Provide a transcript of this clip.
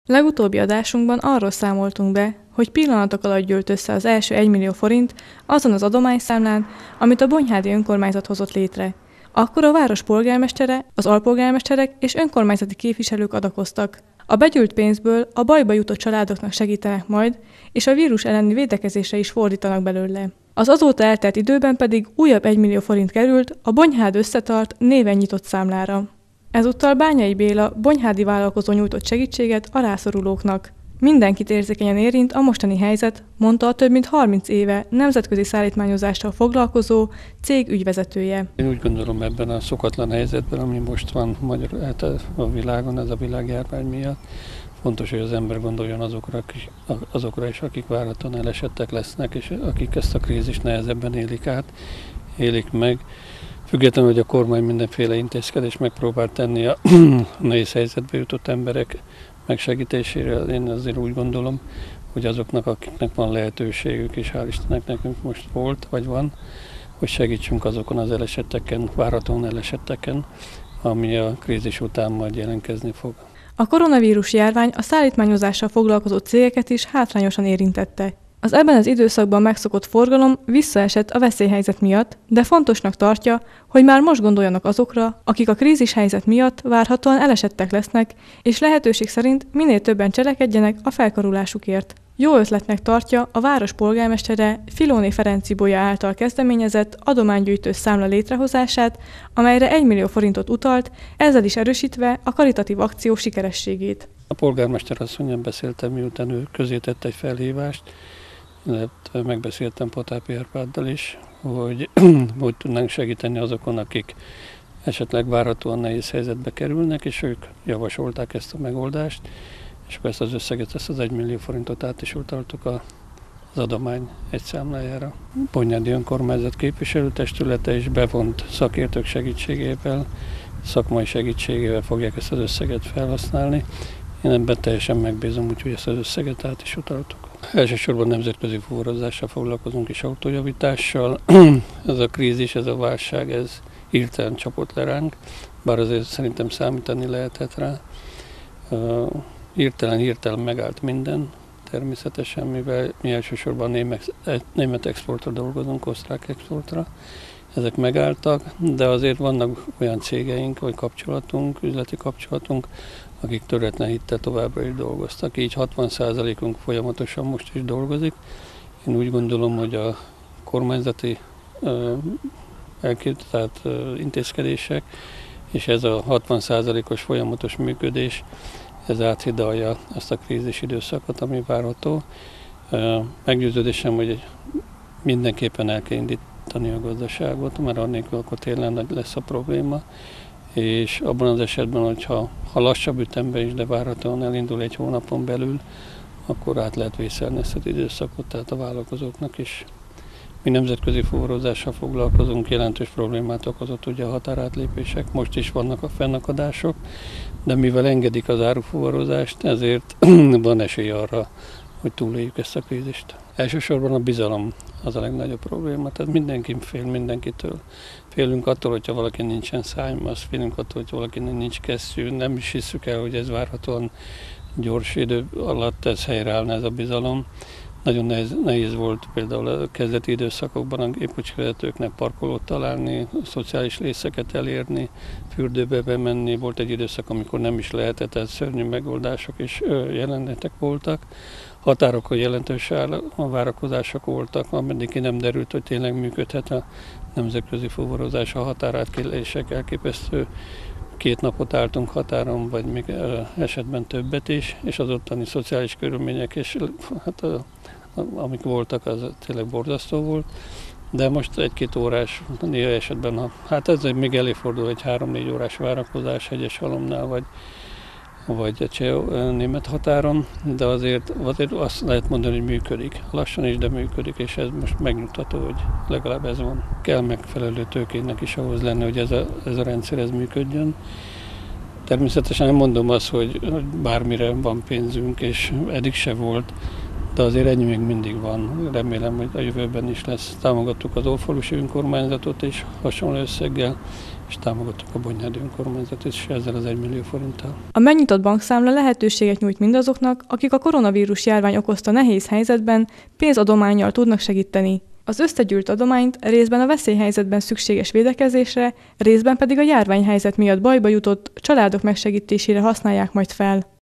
Legutóbbi adásunkban arról számoltunk be, hogy pillanatok alatt gyűlt össze az első 1 millió forint azon az adományszámlán, amit a Bonyhádi önkormányzat hozott létre. Akkor a város polgármestere, az alpolgármesterek és önkormányzati képviselők adakoztak. A begyűlt pénzből a bajba jutott családoknak segítenek majd, és a vírus elleni védekezésre is fordítanak belőle. Az azóta eltelt időben pedig újabb 1 millió forint került a Bonyhád Összetart néven nyitott számlára. Ezúttal Bányai Béla bonyhádi vállalkozó nyújtott segítséget a rászorulóknak. Mindenkit érzékenyen érint a mostani helyzet, mondta a több mint 30 éve nemzetközi szállítmányozással foglalkozó cég ügyvezetője. Én úgy gondolom, ebben a szokatlan helyzetben, ami most van a világon, ez a világjárvány miatt, fontos, hogy az ember gondoljon azokra is, akik várhatóan elesettek lesznek, és akik ezt a krízist nehezebben élik meg. Függetlenül, hogy a kormány mindenféle intézkedést megpróbál tenni a nehéz helyzetbe jutott emberek megsegítésére, én azért úgy gondolom, hogy azoknak, akiknek van lehetőségük, és hál' Istennek nekünk most volt, vagy van, hogy segítsünk azokon az elesetteken, várhatóan elesetteken, ami a krízis után majd jelentkezni fog. A koronavírus járvány a szállítmányozással foglalkozó cégeket is hátrányosan érintette. Az ebben az időszakban megszokott forgalom visszaesett a veszélyhelyzet miatt, de fontosnak tartja, hogy már most gondoljanak azokra, akik a krízis helyzet miatt várhatóan elesettek lesznek, és lehetőség szerint minél többen cselekedjenek a felkarolásukért. Jó ötletnek tartja a város polgármestere Filóné Ferenc Ibolya által kezdeményezett adománygyűjtő számla létrehozását, amelyre 1 millió forintot utalt, ezzel is erősítve a karitatív akció sikerességét. A polgármester asszonnyal beszéltem, miután ő közzétette egy felhívást, illetve megbeszéltem Potápi Árpáddal is, hogy tudnánk segíteni azokon, akik esetleg várhatóan nehéz helyzetbe kerülnek, és ők javasolták ezt a megoldást, és akkor ezt az összeget, ezt az 1 millió forintot át is utaltuk az adomány egy számlájára. Bonyhádi önkormányzat képviselőtestülete is bevont szakértők segítségével, szakmai segítségével fogják ezt az összeget felhasználni. Én ebben teljesen megbízom, úgyhogy ezt az összeget át is utaltuk. Elsősorban nemzetközi fuvarozással foglalkozunk és autójavítással. Ez a krízis, ez a válság, ez hirtelen csapott le ránk, bár azért szerintem számítani lehetett rá. Hirtelen megállt minden, természetesen, mivel mi elsősorban német exportra dolgozunk, osztrák exportra. Ezek megálltak, de azért vannak olyan cégeink, vagy üzleti kapcsolatunk, akik töretlen hittel továbbra is dolgoztak. Így 60%-unk folyamatosan most is dolgozik. Én úgy gondolom, hogy a kormányzati intézkedések és ez a 60%-os folyamatos működés, ez áthidalja azt a krízis időszakot, ami várható. Meggyőződésem, hogy mindenképpen el kell indítani a gazdaságot, mert annélkül akkor tényleg nagy lesz a probléma. És abban az esetben, hogyha lassabb ütemben is, de várhatóan elindul 1 hónapon belül, akkor át lehet vészelni ezt az időszakot, tehát a vállalkozóknak is. Mi nemzetközi fuvarozással foglalkozunk, jelentős problémát okozott ugye a határátlépések, most is vannak a fennakadások, de mivel engedik az árufuvarozást, ezért van esély arra, hogy túléljük ezt a krízist. Elsősorban a bizalom az a legnagyobb probléma, tehát mindenki fél mindenkitől. Félünk attól, hogyha valaki nincsen szájmasz, félünk attól, hogy valakinek nincs kesztyű, nem is hiszük el, hogy ez várhatóan gyors idő alatt ez helyreállna ez a bizalom. Nagyon nehéz volt például a kezdeti időszakokban a gépkocsivezetőknek parkolót találni, szociális részeket elérni, fürdőbe bemenni. Volt egy időszak, amikor nem is lehetett, ez szörnyű megoldások és jelenetek voltak. Határokon jelentős várakozások voltak, ameddig ki nem derült, hogy tényleg működhet a nemzetközi fuvarozás, a határátkelések elképesztő. 2 napot álltunk határon, vagy még esetben többet is, és az ottani szociális körülmények, és hát amik voltak, az tényleg borzasztó volt. De most 1-2 órás, néha esetben, hát ez még előfordul egy 3-4 órás várakozás Hegyeshalomnál, vagy a cseh-német határon, de azért azt lehet mondani, hogy működik. Lassan is, de működik, és ez most megnyugtató, hogy legalább ez van. Kell megfelelő tőkének is ahhoz lenni, hogy ez a rendszer ez működjön. Természetesen nem mondom azt, hogy bármire van pénzünk, és eddig se volt, de azért ennyi még mindig van. Remélem, hogy a jövőben is lesz. Támogattuk az Ófalusi önkormányzatot is hasonló összeggel, és támogattuk a Bonyhádi önkormányzatot is ezzel az 1 millió forinttal. A megnyitott bankszámla lehetőséget nyújt mindazoknak, akik a koronavírus járvány okozta nehéz helyzetben pénzadománnyal tudnak segíteni. Az összegyűjt adományt részben a veszélyhelyzetben szükséges védekezésre, részben pedig a járványhelyzet miatt bajba jutott családok megsegítésére használják majd fel.